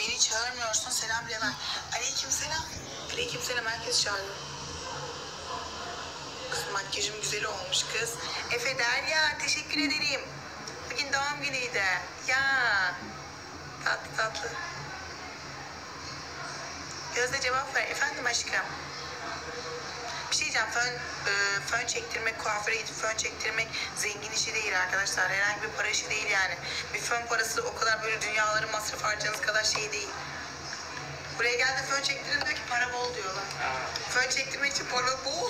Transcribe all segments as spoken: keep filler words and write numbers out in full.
Beni çağırmıyorsun, selam bile ver. Aleyküm selam. Aleyküm selam, herkes çağırıyor. Kız makyajım güzel olmuş kız. Efe Derya, teşekkür ederim. Bugün doğum günüydü. Ya. Tatlı tatlı. Gözde cevap ver. Efendim aşkım. Bir şey diyeceğim. Fön, e, fön çektirmek, kuaföre gidip fön çektirmek zengin işi değil arkadaşlar. Herhangi bir para işi değil yani. Bir fön parası o kadar böyle dünyaların masraf harcadığınız kadar şey değil. Buraya geldi fön çektirin diyor ki para bol diyorlar. Fön çektirmek için para bol.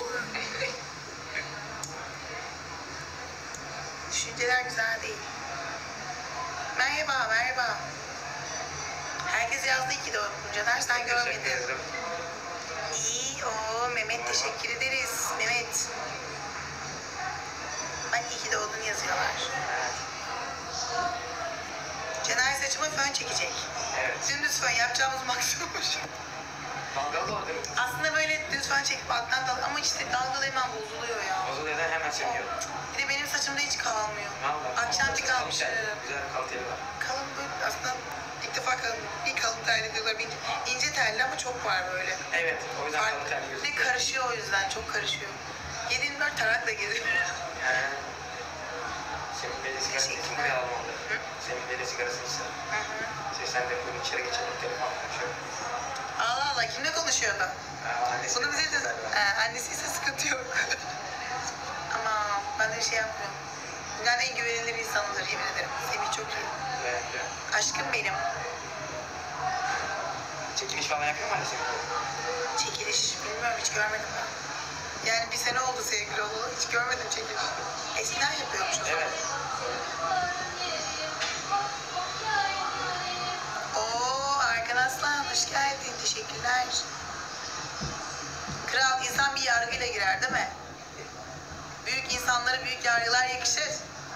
Düşünceler güzel değil. Merhaba, merhaba. Herkes yazdı iki de Caner, sen görmedin. İyi, o Mehmet teşekkür ederiz. Mehmet. Bak iyi ki doğdun yazıyorlar. Caner saçıma fön çekecek. Evet. Dümdüz fön yapacağımız maksimum. Dalgalı da olabilir. Aslında böyle düz fön çekip alttan dal ama işte dalgalı hemen bozuluyor ya. Bozuluyor da hemen çekiyor. Bir de benim saçımda hiç kalmıyor. Ne yapalım? Akşam bir kalmış. Güzel, güzel bir kaliteli var. Kalın böyle aslında ilk defa kalın, bir kalın terli diyorlar, bir ince terli ama çok var böyle. Evet, o yüzden Farklı. kalın terli Bir de gözüküyor. karışıyor o yüzden, çok karışıyor. yedi yirmi dört tarakla geziyor. Yani, Semih Bey'le sigarasını içsin, buraya alalım onları. Hı? Semih Bey'le sigarasını içsin. Hı hı. Şey, sen de buyurun içeri geçelim, telefon konuşuyor. Allah Allah, kimle konuşuyordu? Aa, annesi Bunu bize de, ee, annesi ise sıkıntı yok. Ama ben de şey yapmıyorum. Dünyanın en güvenilir insanıdır, yemin ederim. Semih çok iyi. Evet, evet. Aşkım benim. Çekiliş falan yapıyor mu annesi? Çekiliş, bilmiyorum, hiç görmedim ben. Yani bir sene oldu sevgili olalı, hiç görmedim çekiliş. Eskiden yapıyormuş o zaman. Evet. Oo, Arkan Aslan, hoş geldin, teşekkürler. Kral, insan bir yargıyla girer değil mi? Büyük insanlara büyük yargılar yakışır.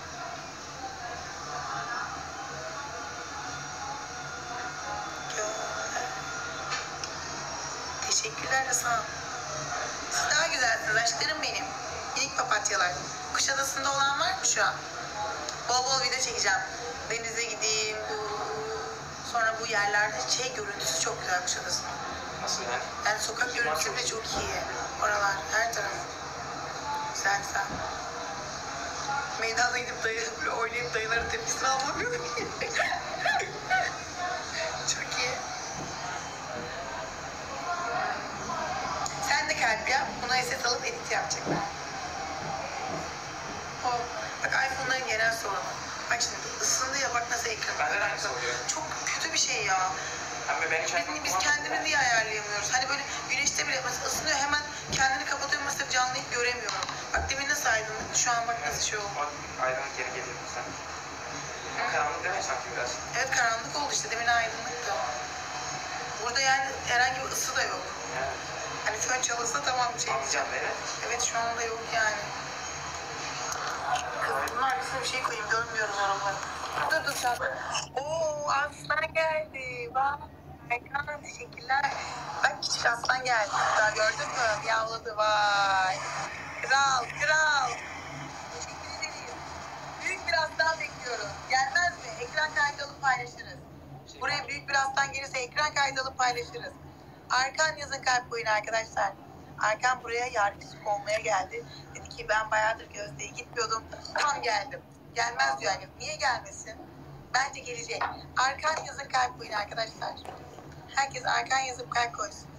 Teşekkürler Hasan. Siz daha güzelsiniz aşklarım benim. Minik papatyalar. Kuşadası'nda olan var mı şu an? Bol bol video çekeceğim. Denize gideyim. Sonra bu yerlerde şey görüntüsü çok güzel Kuşadası'nın. Nasıl yani? Yani sokak görüntüsü de çok iyi. Oralar, her taraf. Güzel güzel. Meydanda gidip dayı, böyle oynayıp dayıların tepkisini almak yok. Çok iyi. Sen de kalp yap. Buna eset alıp edit yapacaklar. O, bak iPhone'ların genel sorunu. Bak şimdi ısındı ya, bak nasıl ekran. Bende de aynısı oluyor. Çok kötü bir şey ya. Ama ben hiç Biz, biz kendimizi niye ayarlayamıyoruz? Hani böyle güneşte bile mesela ısınıyor, hemen kendini kapatıyor, mesela canlıyı göremiyorum. Bak demin nasıl aydınlık, şu an bak nasıl şey oldu. Bak, aydınlık geri geliyor sen. Ama karanlık değil mi sanki biraz? Evet, karanlık oldu işte, demin aydınlıktı. Burada yani herhangi bir ısı da yok. Evet. Hani fön çalışsa tamam şey. Anlayacağım beni. Evet, şu anda yok yani. Kız bunun arkasına bir şey koyayım, görmüyoruz oraları. Dur dur sen. Oo, aslan geldi. Bak. Erkan, teşekkürler. Bak küçük aslan geldi. Daha gördün mü? Yavladı, vay. Kral, kral. Teşekkür ederim. Büyük bir aslan bekliyoruz. Gelmez mi? Ekran kaydı alıp paylaşırız. Buraya büyük bir aslan gelirse ekran kaydı alıp paylaşırız. Arkan yazın kalp koyun arkadaşlar. Arkan buraya yardımcı olmaya geldi. Dedi ki ben bayağıdır Gözde'ye gitmiyordum. Tam geldim. Gelmez diyor. Yani. Niye gelmesin? Bence gelecek. Arkan yazın kalp koyun arkadaşlar. Herkes arkan yazıp kalp koysun.